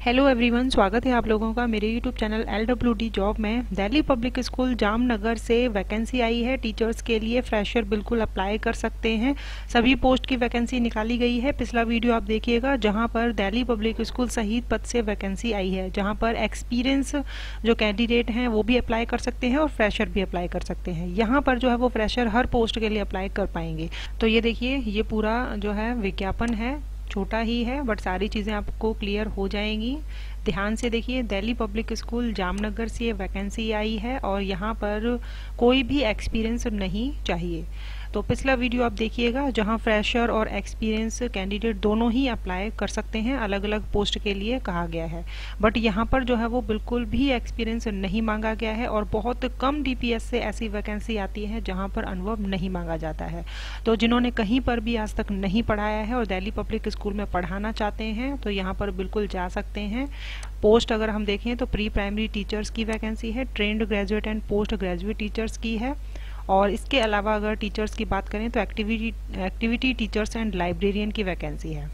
Hello everyone, स्वागत है आप लोगों का मेरे यूट्यूब चैनल LWD जॉब में। दिल्ली पब्लिक स्कूल जामनगर से वैकेंसी आई है टीचर्स के लिए। फ्रेशर बिल्कुल अप्लाई कर सकते हैं। सभी पोस्ट की वैकेंसी निकाली गई है। पिछला वीडियो आप देखिएगा जहां पर दिल्ली पब्लिक स्कूल शहीद पद से वैकेंसी आई है, जहां पर एक्सपीरियंस जो कैंडिडेट हैं वो भी अप्लाई कर सकते हैं और फ्रेशर भी अप्लाई कर सकते हैं। यहाँ पर जो है वो फ्रेशर हर पोस्ट के लिए अप्लाई कर पाएंगे। तो ये देखिए, ये पूरा जो है विज्ञापन है, छोटा ही है बट सारी चीज़ें आपको क्लियर हो जाएंगी। ध्यान से देखिए, दिल्ली पब्लिक स्कूल जामनगर से ये वैकेंसी आई है और यहाँ पर कोई भी एक्सपीरियंस नहीं चाहिए। तो पिछला वीडियो आप देखिएगा जहाँ फ्रेशर और एक्सपीरियंस कैंडिडेट दोनों ही अप्लाई कर सकते हैं, अलग अलग पोस्ट के लिए कहा गया है। बट यहाँ पर जो है वो बिल्कुल भी एक्सपीरियंस नहीं मांगा गया है और बहुत कम DPS से ऐसी वैकेंसी आती है जहाँ पर अनुभव नहीं मांगा जाता है। तो जिन्होंने कहीं पर भी आज तक नहीं पढ़ाया है और दिल्ली पब्लिक स्कूल में पढ़ाना चाहते हैं तो यहाँ पर बिल्कुल जा सकते हैं। पोस्ट अगर हम देखें तो प्री प्राइमरी टीचर्स की वैकेंसी है, trained graduate and post graduate teachers की है, और इसके अलावा अगर टीचर्स की बात करें तो एक्टिविटी टीचर्स एंड लाइब्रेरियन की वैकेंसी है।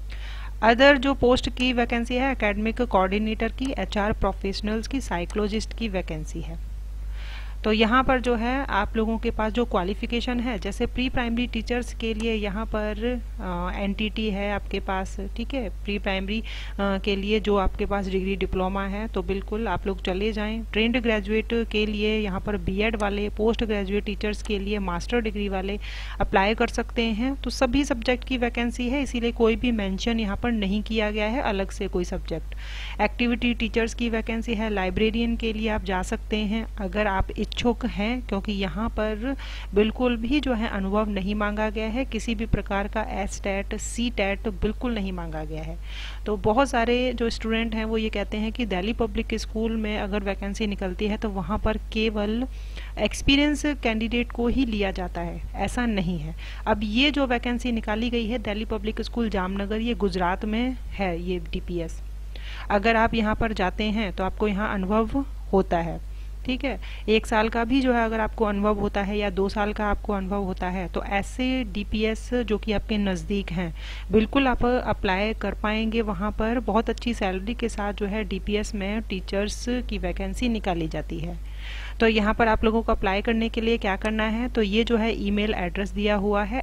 अदर जो पोस्ट की वैकेंसी है एकेडमिक कोऑर्डिनेटर की, HR प्रोफेशनल्स की, साइकोलॉजिस्ट की वैकेंसी है। तो यहाँ पर जो है आप लोगों के पास जो क्वालिफिकेशन है, जैसे प्री प्राइमरी टीचर्स के लिए यहाँ पर NTT है आपके पास, ठीक है। प्री प्राइमरी के लिए जो आपके पास डिग्री डिप्लोमा है तो बिल्कुल आप लोग चले जाएं। ट्रेंड ग्रेजुएट के लिए यहाँ पर B.Ed वाले, पोस्ट ग्रेजुएट टीचर्स के लिए मास्टर डिग्री वाले अप्लाई कर सकते हैं। तो सभी सब्जेक्ट की वैकेंसी है, इसीलिए कोई भी मेंशन यहाँ पर नहीं किया गया है अलग से कोई सब्जेक्ट। एक्टिविटी टीचर्स की वैकेंसी है। लाइब्रेरियन के लिए आप जा सकते हैं अगर आप इच्छुक हैं, क्योंकि यहाँ पर बिल्कुल भी जो है अनुभव नहीं मांगा गया है, किसी भी प्रकार का STET CTET बिल्कुल नहीं मांगा गया है। तो बहुत सारे जो स्टूडेंट हैं वो ये कहते हैं कि दिल्ली पब्लिक स्कूल में अगर वैकेंसी निकलती है तो वहाँ पर केवल एक्सपीरियंस कैंडिडेट को ही लिया जाता है, ऐसा नहीं है। अब ये जो वैकेंसी निकाली गई है दिल्ली पब्लिक स्कूल जामनगर, ये गुजरात में है ये DPS। अगर आप यहाँ पर जाते हैं तो आपको यहाँ अनुभव होता है, ठीक है। 1 साल का भी जो है अगर आपको अनुभव होता है या 2 साल का आपको अनुभव होता है तो ऐसे DPS जो कि आपके नज़दीक हैं बिल्कुल आप अप्लाई कर पाएंगे। वहाँ पर बहुत अच्छी सैलरी के साथ जो है DPS में टीचर्स की वैकेंसी निकाली जाती है। तो यहाँ पर आप लोगों को अप्लाई करने के लिए क्या करना है, तो ये जो है ईमेल एड्रेस दिया हुआ है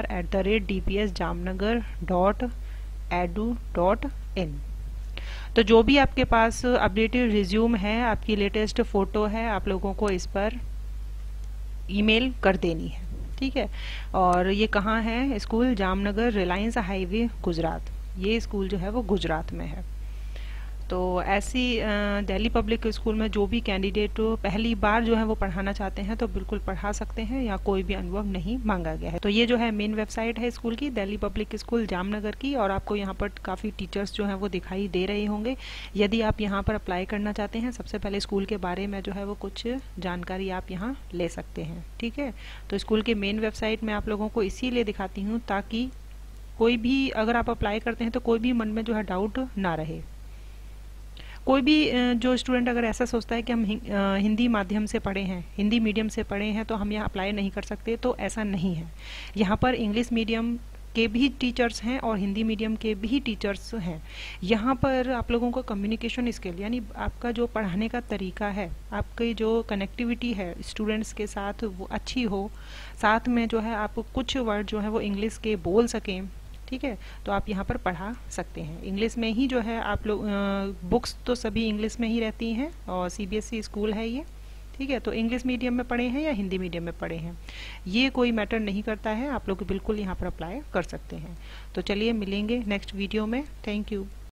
hr@dpsjamnagar.edu.in। तो जो भी आपके पास अपडेटेड रिज्यूम है, आपकी लेटेस्ट फोटो है, आप लोगों को इस पर ईमेल कर देनी है, ठीक है। और ये कहाँ है school? Jamnagar, Reliance highway, Gujarat. ये स्कूल जो है वो गुजरात में है। तो ऐसी दिल्ली पब्लिक स्कूल में जो भी कैंडिडेट पहली बार जो है वो पढ़ाना चाहते हैं तो बिल्कुल पढ़ा सकते हैं, या कोई भी अनुभव नहीं मांगा गया है। तो ये जो है मेन वेबसाइट है स्कूल की, दिल्ली पब्लिक स्कूल जामनगर की, और आपको यहाँ पर काफ़ी टीचर्स जो हैं वो दिखाई दे रहे होंगे। यदि आप यहाँ पर अप्लाई करना चाहते हैं, सबसे पहले स्कूल के बारे में जो है वो कुछ जानकारी आप यहाँ ले सकते हैं, ठीक है। तो स्कूल के मेन वेबसाइट में आप लोगों को इसीलिए दिखाती हूँ ताकि कोई भी अगर आप अप्लाई करते हैं तो कोई भी मन में जो है डाउट ना रहे। कोई भी जो स्टूडेंट अगर ऐसा सोचता है कि हम हिंदी माध्यम से पढ़े हैं, हिंदी मीडियम से पढ़े हैं तो हम यहाँ अप्लाई नहीं कर सकते, तो ऐसा नहीं है। यहाँ पर इंग्लिश मीडियम के भी टीचर्स हैं और हिंदी मीडियम के भी टीचर्स हैं। यहाँ पर आप लोगों का कम्युनिकेशन स्किल यानी आपका जो पढ़ाने का तरीका है, आपकी जो कनेक्टिविटी है स्टूडेंट्स के साथ वो अच्छी हो, साथ में जो है आप कुछ वर्ड जो है वो इंग्लिश के बोल सकें, ठीक है। तो आप यहाँ पर पढ़ा सकते हैं इंग्लिश में ही जो है आप लोग। बुक्स तो सभी इंग्लिश में ही रहती हैं और CBSE स्कूल है ये, ठीक है। तो इंग्लिश मीडियम में पढ़े हैं या हिंदी मीडियम में पढ़े हैं ये कोई मैटर नहीं करता है, आप लोग बिल्कुल यहाँ पर अप्लाई कर सकते हैं। तो चलिए मिलेंगे नेक्स्ट वीडियो में। Thank you.